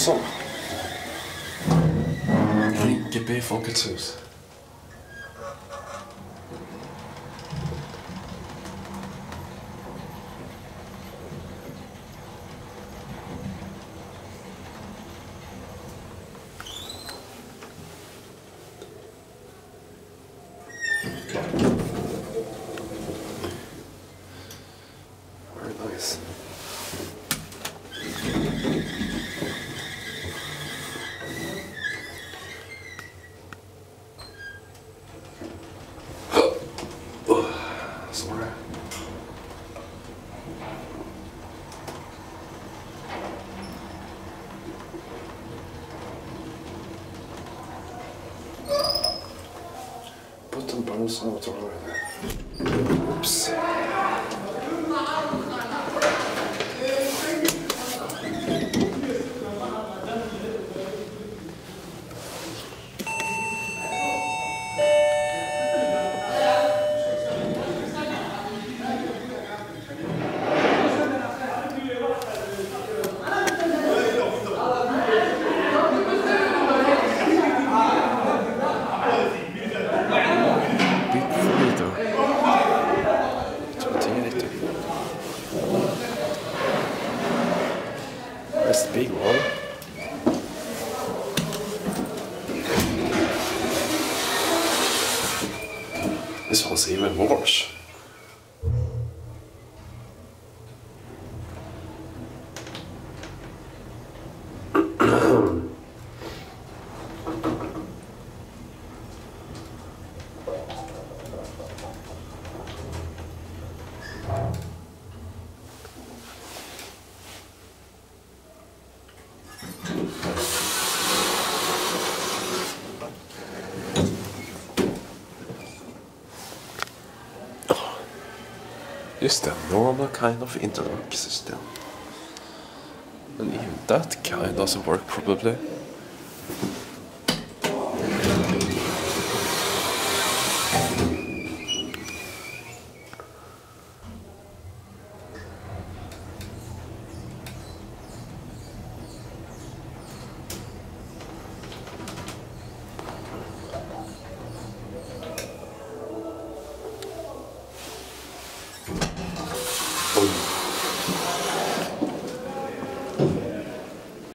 Magnusson. Rinkeby Folkets Hus. Very nice. Sorry. Put en paus och ta det. Oops. That's the big one. This one's even worse. Just a normal kind of interlock system. And even that kind doesn't work probably.